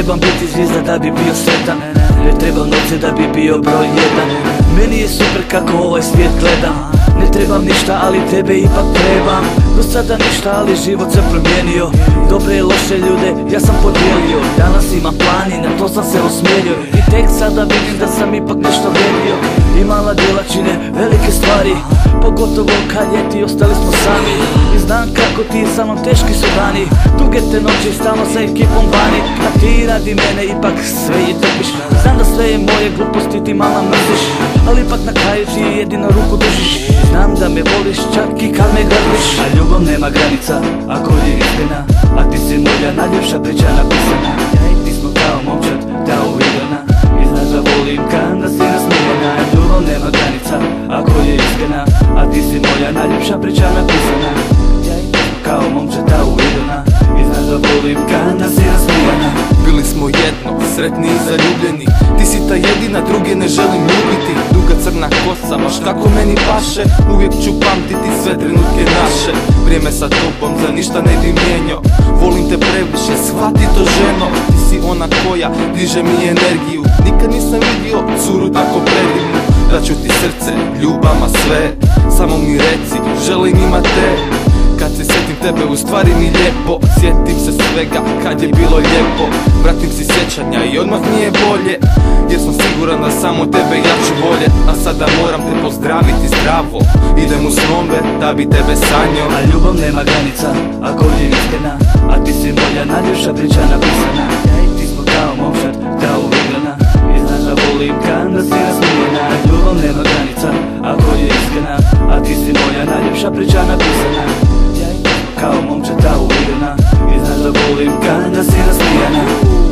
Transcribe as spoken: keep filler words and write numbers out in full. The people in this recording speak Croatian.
trebam biti zvijezda da bi bio sretan, ne trebam novce da bi bio broj jedan. Meni je super kako ovaj svijet gledam, ne trebam ništa ali tebe ipak trebam. Do sada ništa ali život se promijenio, dobre i loše ljude ja sam podijelio. Danas imam plan i na to sam se usmjerio, i tek sada vidim da sam ipak nešto vrijedio. I mala djela čine velike stvari, pogotovo kad je ti ostali smo sami. I znam kako ti sa mnom teški su dani, duge te noći stalno sa ekipom vani. A ti radi mene ipak sve i trpiš, znam da sve je moje gluposti ti mala mrziš, ali ipak na kraju ti jedino ruku držiš. Znam da me voliš čak i kad me grliš, a ljubav nema granica ako je istina, a ti si moja najljepša priča napisana. Ja i ti smo kao momčad, ta uvidana, i znaš da volim kada si nasmijena. Ljubav nema granica ako je istina, a ti si moja najljepša priča napisana. Ja i ti smo kao momčad, ta uvidana, i znaš da volim kada si nasmijena. Bili smo jedno, sretni i zaljubljeni, ti si ta jedina, druge ne želim ljubiti. Duga crna kosa, baš kako meni paše, uvijek ću pamtiti sve trenutke naše. Vrijeme sa tobom za ništa ne bi mijenjao, volim te previše, shvati to ženo. Ti si ona koja diže mi energiju, nikad nisam vidio curu tako predivnu. Daću ti srce, ljubama sve, samo mi reci, želim imat te. Kad se sjetim tebe u stvari mi lijepo, sjetim se svega kad je bilo lijepo. Vratim si sjećanja i odmah mi je bolje, jer sam siguran da samo tebe ja ću voljet. A sada moram te pozdraviti zdravo, idem u snove da bi tebe sanjao. A ljubav nema granica ako je istina, a ti si moja najljepša priča napisana. Ja i ti smo kao momčad, ta uvidana, i znaš da volim kada si nasmijena. Ljubav nema granica ako je istina, a ti si moja najljepša priča napisana. Kao momčad, ta uvidana, i znaš da volim kada si nasmijena.